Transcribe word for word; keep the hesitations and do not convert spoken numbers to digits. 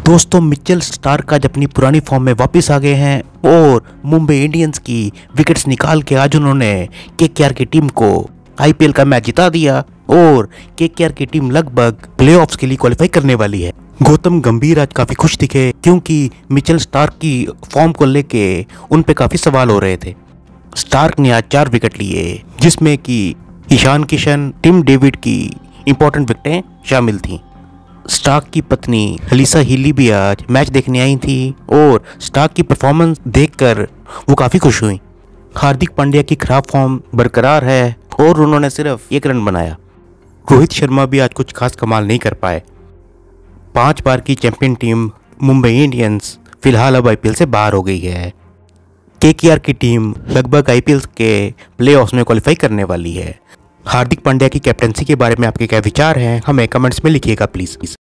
दोस्तों Mitchell Starc आज अपनी पुरानी फॉर्म में वापस आ गए हैं और मुंबई इंडियंस की विकेट्स निकाल के आज उन्होंने केकेआर की टीम को आईपीएल का मैच जिता दिया और केकेआर की टीम लगभग प्लेऑफ्स के लिए क्वालिफाई करने वाली है। गौतम गंभीर आज काफी खुश दिखे क्योंकि मिचेल स्टार्क की फॉर्म को लेके उन पे काफी सवाल हो रहे थे। स्टार्क ने आज चार विकेट लिए जिसमें कि ईशान किशन, टिम डेविड की इंपॉर्टेंट विकेटें शामिल थीं। स्टार्क की पत्नी अलीसा हीली भी आज मैच देखने आई थी और स्टार्क की परफॉर्मेंस देखकर वो काफ़ी खुश हुई। हार्दिक पांड्या की खराब फॉर्म बरकरार है और उन्होंने सिर्फ एक रन बनाया। रोहित शर्मा भी आज कुछ खास कमाल नहीं कर पाए। पांच बार की चैंपियन टीम मुंबई इंडियंस फिलहाल अब आईपीएल से बाहर हो गई है। केकेआर की टीम लगभग आईपीएल के प्लेऑफ्स में क्वालिफाई करने वाली है। हार्दिक पांड्या की कैप्टनसी के बारे में आपके क्या विचार हैं, हमें कमेंट्स में लिखिएगा प्लीज़।